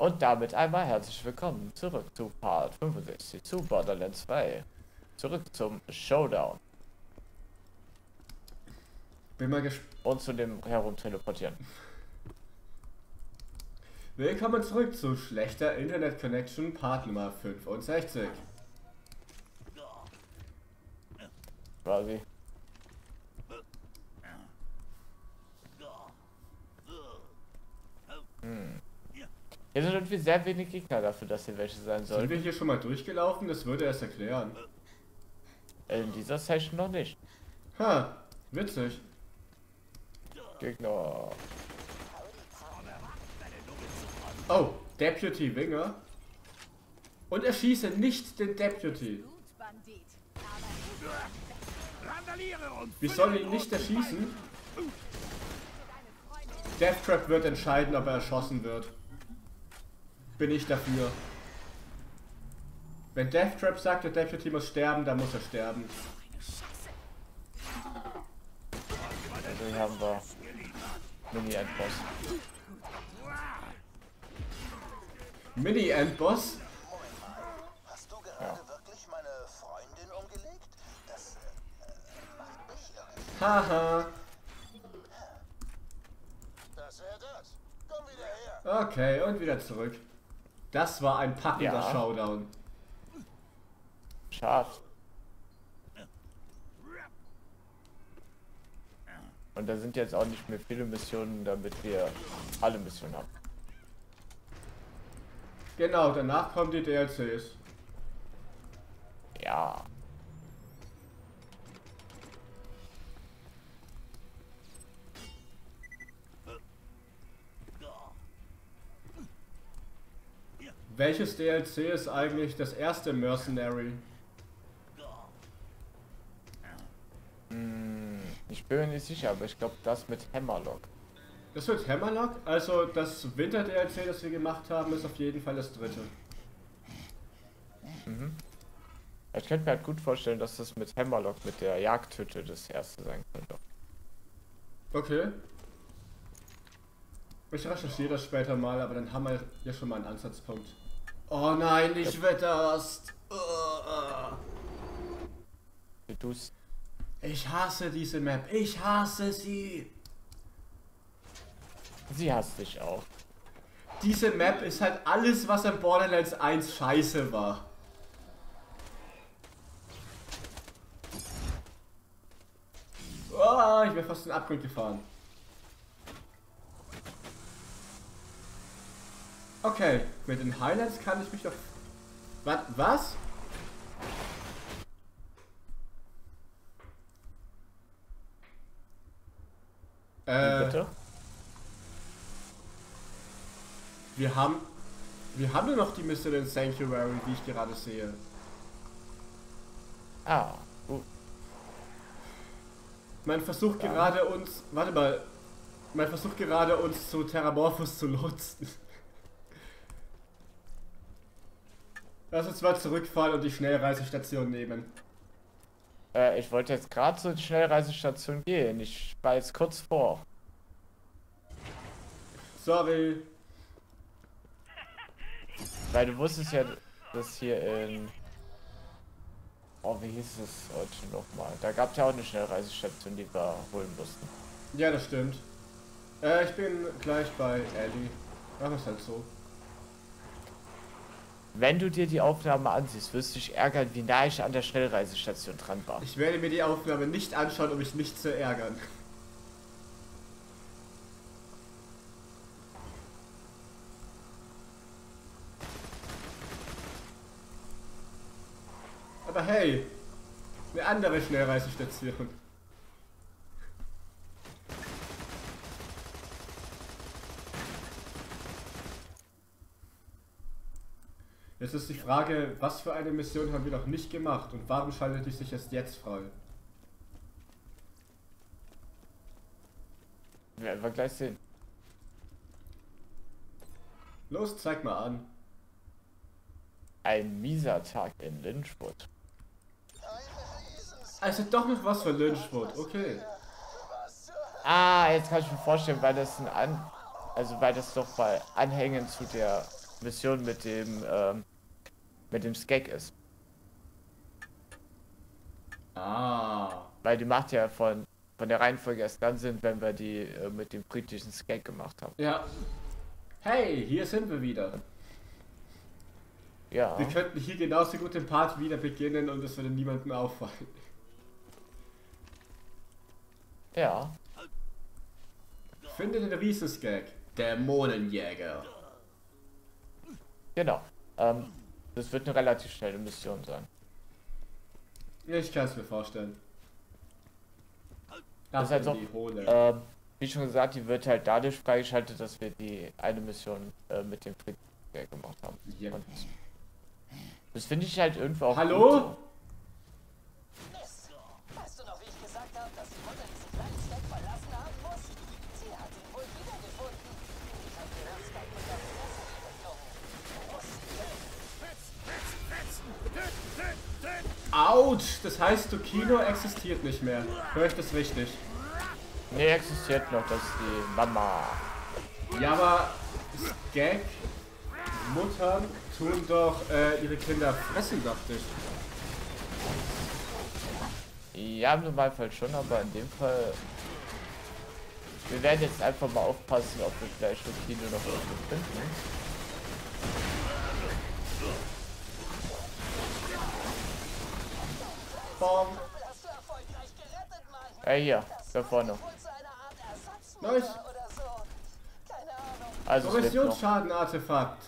Und damit einmal herzlich willkommen zurück zu Part 65 zu Borderlands 2. Zurück zum Showdown. Bin mal gespannt. Und zu dem Herumteleportieren. Willkommen zurück zu schlechter Internet Connection Part Nummer 65. Quasi. Hier sind irgendwie sehr wenig Gegner dafür, dass hier welche sein Sind sollen. wir hier schon mal durchgelaufen? Das würde es erklären. In dieser Session noch nicht. Ha, witzig. Gegner. Oh, Deputy Winger. Und erschieße nicht den Deputy. Wir sollen ihn nicht erschießen. Deathtrap wird entscheiden, ob er erschossen wird. Bin ich dafür. Wenn Deathtrap sagt, der Deputy muss sterben, dann muss er sterben. Also hier haben wir Mini-Endboss. Mini-Endboss? Hast du gerade wirklich meine Freundin umgelegt? Das macht mich irre. Haha. Das wäre das. Komm wieder her. Okay, und wieder zurück. Das war ein packender Ja. Showdown. Scharf. Und da sind jetzt auch nicht mehr viele Missionen, damit wir alle Missionen haben. Genau, danach kommen die DLCs. Ja. Welches DLC ist eigentlich das erste Mercenary? Ich bin mir nicht sicher, aber ich glaube das mit Hammerlock. Das wird Hammerlock? Also das Winter-DLC, das wir gemacht haben, ist auf jeden Fall das dritte. Ich könnte mir halt gut vorstellen, dass das mit Hammerlock, mit der Jagdhütte, das erste sein könnte. Okay. Ich recherchiere das später mal, aber dann haben wir ja schon mal einen Ansatzpunkt. Oh nein, nicht Wetterast! Wie du's? Ich hasse diese Map. Ich hasse sie. Sie hasst dich auch. Diese Map ist halt alles, was an Borderlands 1 scheiße war. Oh, ich wäre fast in den Abgrund gefahren. Okay, mit den Highlights kann ich mich doch... Was? Bitte? Wir haben nur noch die Mission in Sanctuary, die ich gerade sehe. Ah, gut. Man versucht gerade uns... Warte mal. Man versucht gerade uns zu Terramorphos zu lotsen. Lass uns mal zurückfahren und die Schnellreisestation nehmen. Ich wollte jetzt gerade zur Schnellreisestation gehen. Ich war jetzt kurz vor. Sorry. Weil du wusstest ja, dass hier in... Oh, wie hieß es heute nochmal? Da gab es ja auch eine Schnellreisestation, die wir holen mussten. Ja, das stimmt. Ich bin gleich bei Ellie. Mach es halt so. Wenn du dir die Aufnahme ansiehst, wirst du dich ärgern, wie nah ich an der Schnellreisestation dran war. Ich werde mir die Aufnahme nicht anschauen, um mich nicht zu ärgern. Aber hey, eine andere Schnellreisestation. Jetzt ist die Frage, was für eine Mission haben wir noch nicht gemacht und warum schaltet die sich erst jetzt frei? Werden wir gleich sehen. Los, zeig mal an. Ein mieser Tag in Lynchwood. Also doch noch was für Lynchwood, okay. Ah, jetzt kann ich mir vorstellen, weil das weil das doch bei Anhängen zu der Mission mit dem Skeg ist. Ah. Weil die macht ja von der Reihenfolge erst dann Sinn, wenn wir die mit dem britischen Skeg gemacht haben. Ja. Hey, hier sind wir wieder. Ja. Wir könnten hier genauso gut den Part wieder beginnen und es würde niemandem auffallen. Ja. Finde den Riesenskag. Dämonenjäger. Genau. Das wird eine relativ schnelle Mission sein. Ich kann es mir vorstellen. Das ist halt so, die Hohle. wie schon gesagt, die wird halt dadurch freigeschaltet, dass wir die eine Mission mit dem Frick gemacht haben. Ja. Und das finde ich halt irgendwo auch. Hallo? Gut. Mist. Weißt du noch, wie ich gesagt habe, dass die Mutter diesen kleinen Snack verlassen haben muss? Sie hat ihn wohl wiedergefunden. Ich habe gehört, Snack mit der Fresse geflogen. Autsch! Das heißt, Tokino existiert nicht mehr. Hör ich das richtig? Nee, existiert noch, das ist die Mama. Ja, aber Skag, Muttern tun doch ihre Kinder fressen, dachte ich. Ja, im Normalfall schon, aber in dem Fall. Wir werden jetzt einfach mal aufpassen, ob wir vielleicht Kino noch irgendwo finden. Bom. Hast du erfolgreich gerettet, Mann? Ja, hier, da vorne. Wohl zu einer Art Ersatzmutter Nice. oder so. Keine Ahnung. Also es lebt noch. Korrosionsschaden-Artefakt.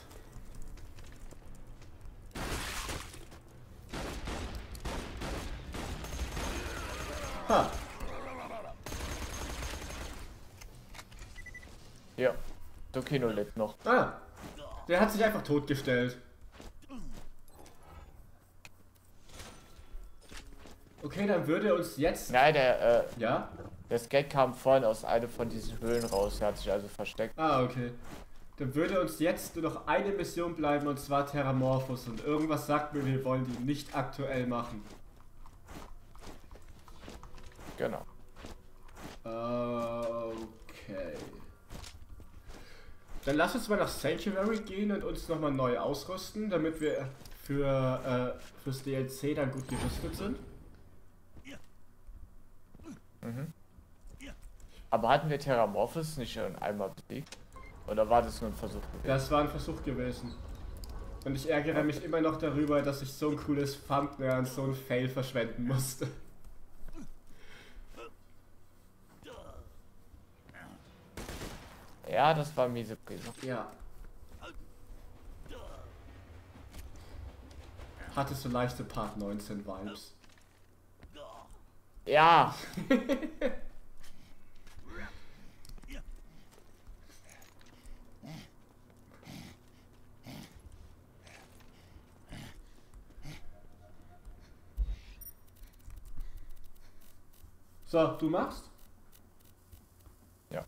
Ha. Ja, Tokino lebt noch. Ah. Der hat sich einfach totgestellt. Okay, dann würde uns jetzt... Nein, Ja? der Skag kam vorhin aus einer von diesen Höhlen raus. Er hat sich also versteckt. Ah, okay. Dann würde uns jetzt nur noch eine Mission bleiben, und zwar Terramorphos. Und irgendwas sagt mir, wir wollen die nicht aktuell machen. Genau. Okay. Dann lass uns mal nach Sanctuary gehen und uns nochmal neu ausrüsten, damit wir fürs DLC dann gut gerüstet sind. Aber hatten wir Terramorphos nicht schon einmal besiegt? Oder war das nur ein Versuch gewesen? Das war ein Versuch gewesen. Und ich ärgere mich immer noch darüber, dass ich so ein cooles Thumbnail an so ein Fail verschwenden musste. Ja, das war miese Prise. Ja. Hatte so leichte Part 19 Vibes. Ja! So, du machst? Ja.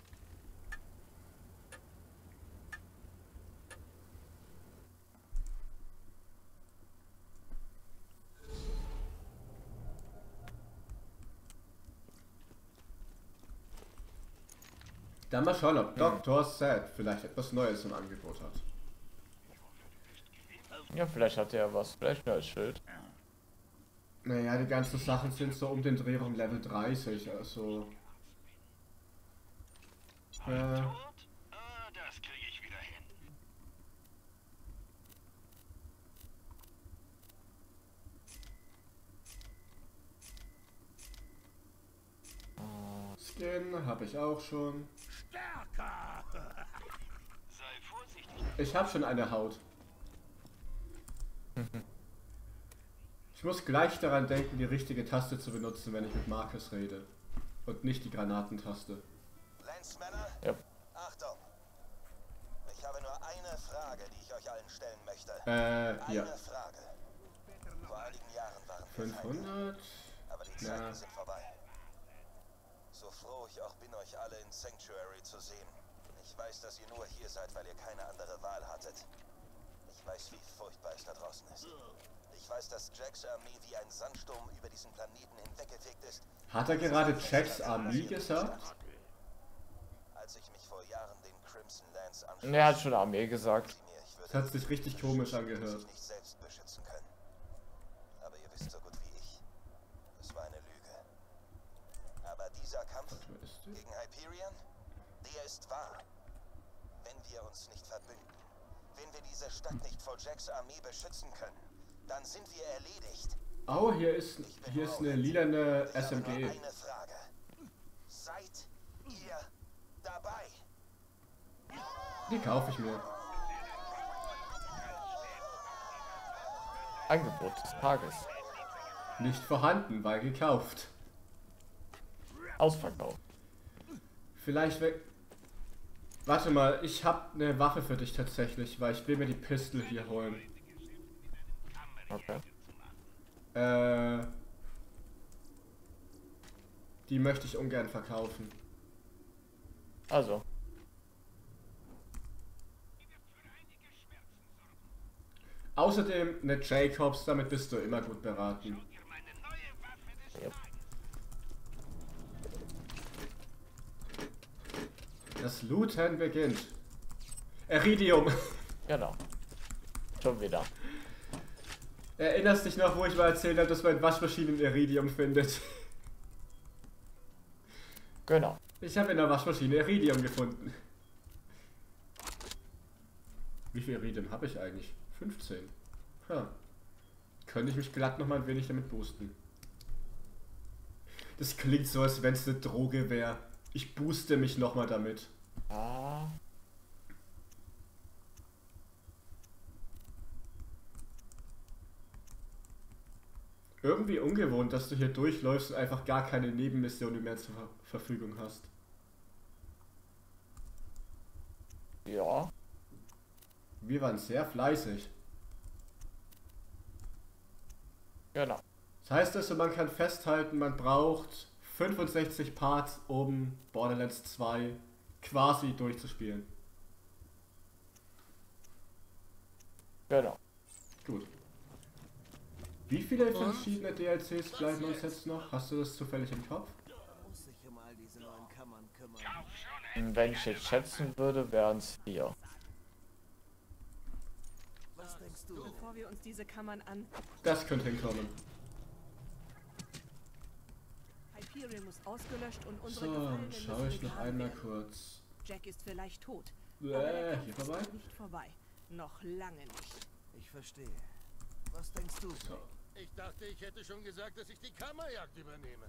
Dann mal schauen, ob Dr. Sad vielleicht etwas Neues im Angebot hat. Ja, vielleicht hat er ja was. Vielleicht nur als Schild. Naja, die ganzen Sachen sind so um den Dreh rum Level 30, also... Das kriege ich wieder hin. Skin habe ich auch schon. Stärker! Sei vorsichtig. Ich habe schon eine Haut. Ich muss gleich daran denken, die richtige Taste zu benutzen, wenn ich mit Marcus rede. Und nicht die Granatentaste. Landsmänner, Ja. Achtung! Ich habe nur eine Frage, die ich euch allen stellen möchte. Ja. Eine Frage. Vor einigen Jahren waren wir Feinde, 500. aber die Ja. Zeiten sind vorbei. So froh ich auch bin, euch alle in Sanctuary zu sehen. Ich weiß, dass ihr nur hier seid, weil ihr keine andere Wahl hattet. Ich weiß, wie furchtbar es da draußen ist. Ich weiß, dass Jacks Armee wie ein Sandsturm über diesen Planeten hinweggefegt ist. Hat er gerade Jacks Armee gesagt? Als ich mich vor Jahren den Crimson Lands anschloss, Er hat schon Armee gesagt. sie mir, ich Das hat sich richtig komisch angehört. sich nicht selbst beschützen können. Aber ihr wisst so gut wie ich, es war eine Lüge. Aber dieser Kampf Wer ist die? gegen Hyperion, der ist wahr. Wenn wir uns nicht verbünden, wenn wir diese Stadt nicht vor Jacks Armee beschützen können, dann sind wir erledigt. Oh, hier ist eine lilane Ich habe nur SMG. eine Frage. Seid ihr dabei? Die kaufe ich mir. Angebot des Tages. Nicht vorhanden, weil gekauft. Ausverkauf. Vielleicht weg. Warte mal, ich habe eine Waffe für dich tatsächlich, weil ich will mir die Pistole hier holen. Okay. Die möchte ich ungern verkaufen. Also. Außerdem eine Jacobs, damit bist du immer gut beraten. Yep. Das Looten beginnt. Iridium. Genau. Schon wieder. Erinnerst dich noch, wo ich mal erzählt habe, dass man in Waschmaschinen Iridium findet? Genau. Ich habe in der Waschmaschine Iridium gefunden. Wie viel Iridium habe ich eigentlich? 15. Könnte ich mich glatt noch mal ein wenig damit boosten. Das klingt so, als wenn es eine Droge wäre. Ich booste mich noch mal damit. Ah. Irgendwie ungewohnt, dass du hier durchläufst und einfach gar keine Nebenmissionen mehr zur Verfügung hast. Ja. Wir waren sehr fleißig. Genau. Das heißt also, man kann festhalten, man braucht 65 Parts, um Borderlands 2 quasi durchzuspielen. Genau. Gut. Wie viele verschiedene DLCs bleiben uns jetzt noch? Hast du das zufällig im Kopf? Muss sich um all diese neuen Kammern kümmern. Und wenn ich jetzt schätzen würde, wären es 4. Was denkst du? Bevor wir uns diese Kammern an... Das könnte hinkommen. Hyperion muss ausgelöscht und unsere So, Gefallenen schaue müssen ich noch begraben einmal werden. kurz. Jack ist vielleicht tot. Aber der Kampf Hier ist vorbei? noch nicht vorbei. Noch lange nicht. Ich verstehe. Was denkst du? So. Ich dachte, ich hätte schon gesagt, dass ich die Kammerjagd übernehme.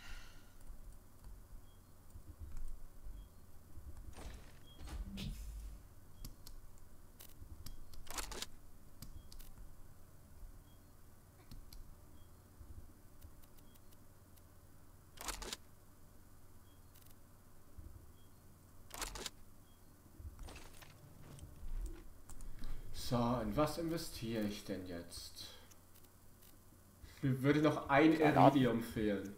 So, in was investiere ich denn jetzt? Mir würde noch ein Keine Ahnung. Iridium fehlen.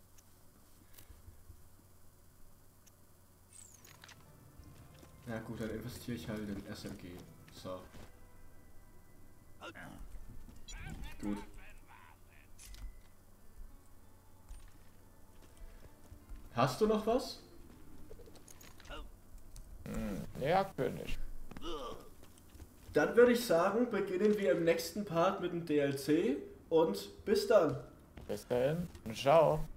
Ja gut, dann investiere ich halt in SMG. So. Gut. Hast du noch was? Ja, König. Dann würde ich sagen, beginnen wir im nächsten Part mit dem DLC und bis dann. Bis dahin. Ciao.